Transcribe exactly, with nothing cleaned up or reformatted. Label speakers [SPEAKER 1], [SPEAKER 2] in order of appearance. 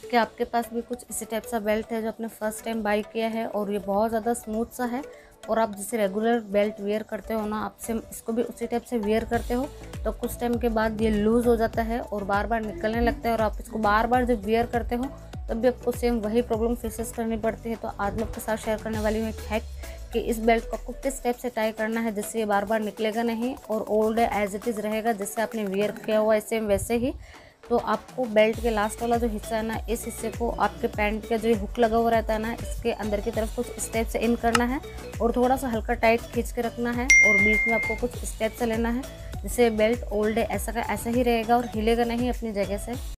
[SPEAKER 1] कि आपके पास भी कुछ इसी टाइप सा बेल्ट है जो आपने फर्स्ट टाइम बाई किया है और ये बहुत ज़्यादा स्मूथ सा है और आप जैसे रेगुलर बेल्ट वेयर करते हो ना, आप सेम इसको भी उसी टाइप से वेयर करते हो तो कुछ टाइम के बाद ये लूज़ हो जाता है और बार बार निकलने लगता है और आप इसको बार बार जब वेयर करते हो तब भी आपको सेम वही प्रॉब्लम फेसेस करनी पड़ती है। तो आज मैं आपके साथ शेयर करने वाली हूँ एक हैक कि इस बेल्ट को आपको किस टाइप से टाई करना है जिससे ये बार बार निकलेगा नहीं और ओल्ड एज इट इज़ रहेगा, जैसे आपने वेयर किया हुआ है सेम वैसे ही। तो आपको बेल्ट के लास्ट वाला जो हिस्सा है ना, इस हिस्से को आपके पैंट का जो हुक लगा हुआ रहता है ना, इसके अंदर की तरफ कुछ स्टेप से इन करना है और थोड़ा सा हल्का टाइट खींच के रखना है और बीच में आपको कुछ स्टेप से लेना है जिससे बेल्ट ओल्ड है ऐसा का ऐसा ही रहेगा और हिलेगा नहीं अपनी जगह से।